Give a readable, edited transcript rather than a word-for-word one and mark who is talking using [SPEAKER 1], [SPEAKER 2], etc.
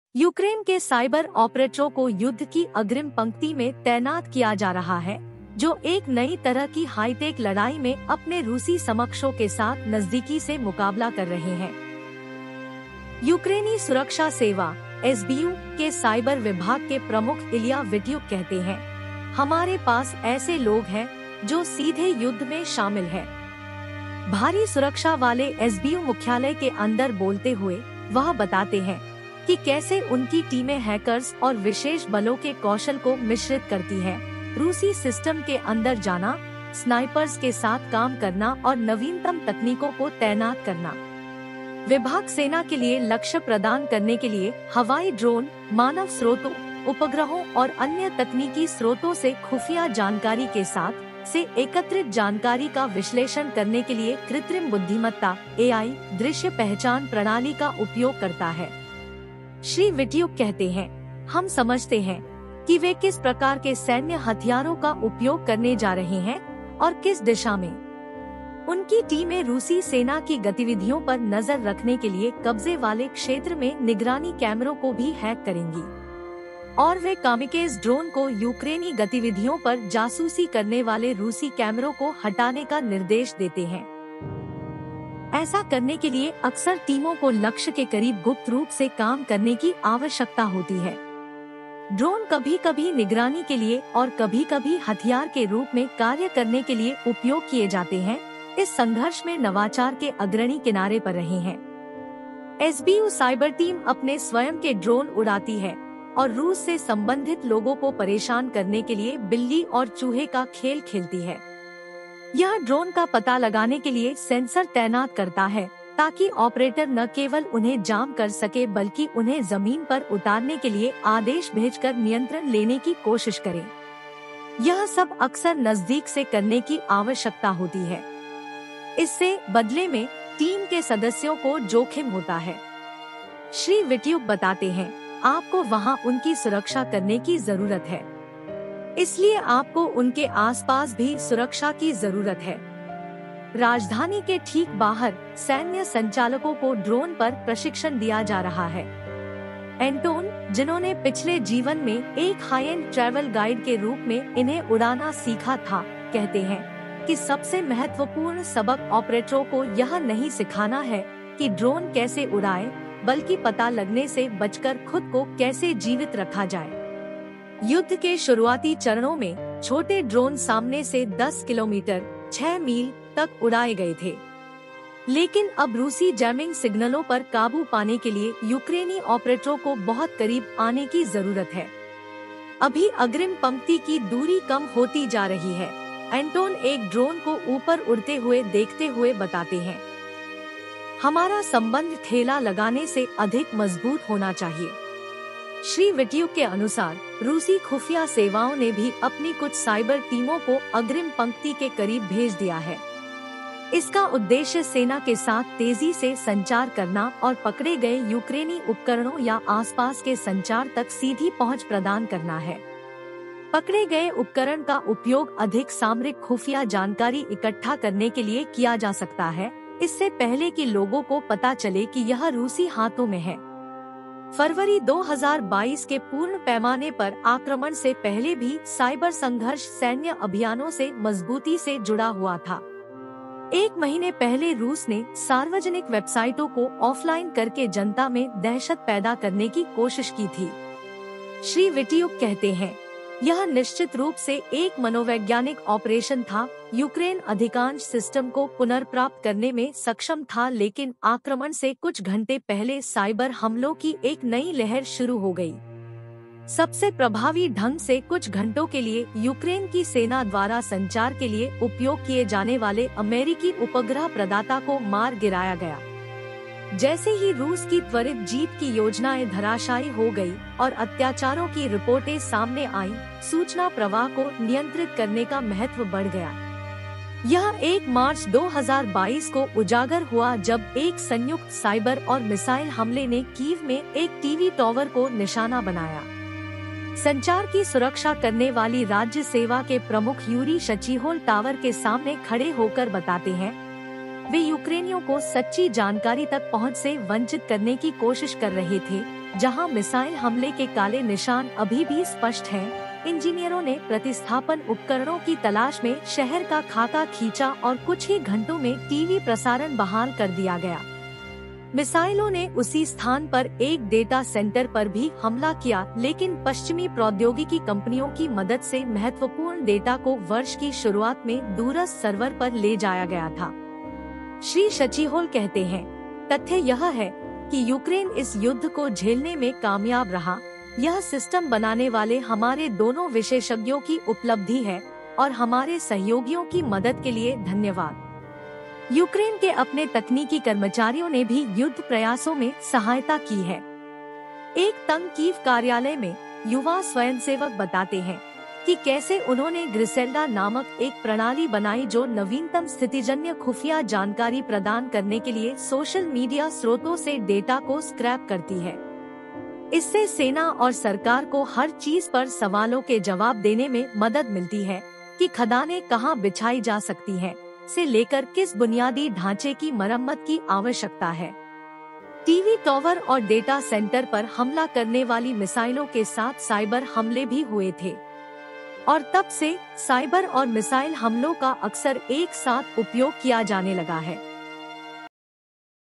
[SPEAKER 1] Ukraine के cyber ऑपरेटरों को युद्ध की अग्रिम पंक्ति में तैनात किया जा रहा है, जो एक नई तरह की हाईटेक लड़ाई में अपने रूसी समकक्षों के साथ नजदीकी से मुकाबला कर रहे हैं। यूक्रेनी सुरक्षा सेवा (एसबीयू) के साइबर विभाग के प्रमुख इलिया विट्युक कहते हैं, हमारे पास ऐसे लोग हैं जो सीधे युद्ध में शामिल हैं। भारी सुरक्षा वाले एसबीयू मुख्यालय के अंदर बोलते हुए वह बताते हैं कि कैसे उनकी टीमें हैकर्स और विशेष बलों के कौशल को मिश्रित करती हैं, रूसी सिस्टम के अंदर जाना, स्नाइपर्स के साथ काम करना और नवीनतम तकनीकों को तैनात करना। विभाग सेना के लिए लक्ष्य प्रदान करने के लिए हवाई ड्रोन, मानव स्रोतों, उपग्रहों और अन्य तकनीकी स्रोतों से खुफिया जानकारी के साथ से एकत्रित जानकारी का विश्लेषण करने के लिए कृत्रिम बुद्धिमत्ता (एआई) दृश्य पहचान प्रणाली का उपयोग करता है। श्री विट्युक कहते हैं, हम समझते हैं कि वे किस प्रकार के सैन्य हथियारों का उपयोग करने जा रहे हैं और किस दिशा में। उनकी टीमें रूसी सेना की गतिविधियों पर नजर रखने के लिए कब्जे वाले क्षेत्र में निगरानी कैमरों को भी हैक करेंगी और वे कामिकेज ड्रोन को यूक्रेनी गतिविधियों पर जासूसी करने वाले रूसी कैमरों को हटाने का निर्देश देते हैं। ऐसा करने के लिए अक्सर टीमों को लक्ष्य के करीब गुप्त रूप से काम करने की आवश्यकता होती है। ड्रोन कभी कभी निगरानी के लिए और कभी कभी हथियार के रूप में कार्य करने के लिए उपयोग किए जाते हैं। इस संघर्ष में नवाचार के अग्रणी किनारे पर रहे हैं। एसबीयू साइबर टीम अपने स्वयं के ड्रोन उड़ाती है और रूस से संबंधित लोगों को परेशान करने के लिए बिल्ली और चूहे का खेल खेलती है। यह ड्रोन का पता लगाने के लिए सेंसर तैनात करता है ताकि ऑपरेटर न केवल उन्हें जाम कर सके बल्कि उन्हें जमीन पर उतारने के लिए आदेश भेजकर नियंत्रण लेने की कोशिश करे। यह सब अक्सर नजदीक से करने की आवश्यकता होती है। इससे बदले में टीम के सदस्यों को जोखिम होता है। श्री विट्युक बताते हैं, आपको वहां उनकी सुरक्षा करने की जरूरत है, इसलिए आपको उनके आसपास भी सुरक्षा की जरूरत है। राजधानी के ठीक बाहर सैन्य संचालकों को ड्रोन पर प्रशिक्षण दिया जा रहा है। एंटोन, जिन्होंने पिछले जीवन में एक हाई एंड ट्रैवल गाइड के रूप में इन्हें उड़ाना सीखा था, कहते हैं कि सबसे महत्वपूर्ण सबक ऑपरेटरों को यह नहीं सिखाना है कि ड्रोन कैसे उड़ाए, बल्कि पता लगने से बचकर खुद को कैसे जीवित रखा जाए। युद्ध के शुरुआती चरणों में छोटे ड्रोन सामने से 10 किलोमीटर 6 मील तक उड़ाए गए थे, लेकिन अब रूसी जैमिंग सिग्नलों पर काबू पाने के लिए यूक्रेनी ऑपरेटरों को बहुत करीब आने की जरूरत है। अभी अग्रिम पंक्ति की दूरी कम होती जा रही है। एंटोन एक ड्रोन को ऊपर उड़ते हुए देखते हुए बताते हैं, हमारा संबंध ठेला लगाने से अधिक मजबूत होना चाहिए। श्री विट्युक के अनुसार रूसी खुफिया सेवाओं ने भी अपनी कुछ साइबर टीमों को अग्रिम पंक्ति के करीब भेज दिया है। इसका उद्देश्य सेना के साथ तेजी से संचार करना और पकड़े गए यूक्रेनी उपकरणों या आसपास के संचार तक सीधी पहुंच प्रदान करना है। पकड़े गए उपकरण का उपयोग अधिक सामरिक खुफिया जानकारी इकट्ठा करने के लिए किया जा सकता है, इससे पहले कि लोगों को पता चले कि यह रूसी हाथों में है। फरवरी 2022 के पूर्ण पैमाने पर आक्रमण से पहले भी साइबर संघर्ष सैन्य अभियानों से मजबूती से जुड़ा हुआ था। एक महीने पहले रूस ने सार्वजनिक वेबसाइटों को ऑफलाइन करके जनता में दहशत पैदा करने की कोशिश की थी। श्री विट्युक कहते हैं, यह निश्चित रूप से एक मनोवैज्ञानिक ऑपरेशन था। यूक्रेन अधिकांश सिस्टम को पुनर्प्राप्त करने में सक्षम था, लेकिन आक्रमण से कुछ घंटे पहले साइबर हमलों की एक नई लहर शुरू हो गई। सबसे प्रभावी ढंग से कुछ घंटों के लिए यूक्रेन की सेना द्वारा संचार के लिए उपयोग किए जाने वाले अमेरिकी उपग्रह प्रदाता को मार गिराया गया। जैसे ही रूस की त्वरित जीत की योजनाएं धराशायी हो गई और अत्याचारों की रिपोर्टें सामने आईं, सूचना प्रवाह को नियंत्रित करने का महत्व बढ़ गया। यह 1 मार्च 2022 को उजागर हुआ जब एक संयुक्त साइबर और मिसाइल हमले ने कीव में एक टीवी टावर को निशाना बनाया। संचार की सुरक्षा करने वाली राज्य सेवा के प्रमुख यूरी शचीहोल टावर के सामने खड़े होकर बताते हैं, वे यूक्रेनियों को सच्ची जानकारी तक पहुंच से वंचित करने की कोशिश कर रहे थे, जहां मिसाइल हमले के काले निशान अभी भी स्पष्ट हैं। इंजीनियरों ने प्रतिस्थापन उपकरणों की तलाश में शहर का खाका खींचा और कुछ ही घंटों में टीवी प्रसारण बहाल कर दिया गया। मिसाइलों ने उसी स्थान पर एक डेटा सेंटर पर भी हमला किया, लेकिन पश्चिमी प्रौद्योगिकी कंपनियों की मदद से महत्वपूर्ण डेटा को वर्ष की शुरुआत में दूरस्थ सर्वर पर ले जाया गया था। श्री शचिहोल कहते हैं, तथ्य यह है कि यूक्रेन इस युद्ध को झेलने में कामयाब रहा। यह सिस्टम बनाने वाले हमारे दोनों विशेषज्ञों की उपलब्धि है और हमारे सहयोगियों की मदद के लिए धन्यवाद। यूक्रेन के अपने तकनीकी कर्मचारियों ने भी युद्ध प्रयासों में सहायता की है। एक तंग कीव कार्यालय में युवा स्वयंसेवक बताते हैं कि कैसे उन्होंने ग्रिसेल्डा नामक एक प्रणाली बनाई जो नवीनतम स्थितिजन्य खुफिया जानकारी प्रदान करने के लिए सोशल मीडिया स्रोतों से डेटा को स्क्रैप करती है। इससे सेना और सरकार को हर चीज पर सवालों के जवाब देने में मदद मिलती है कि खदानें कहां बिछाई जा सकती हैं, से लेकर किस बुनियादी ढांचे की मरम्मत की आवश्यकता है। टीवी टॉवर और डेटा सेंटर पर हमला करने वाली मिसाइलों के साथ साइबर हमले भी हुए थे और तब से साइबर और मिसाइल हमलों का अक्सर एक साथ उपयोग किया जाने लगा है।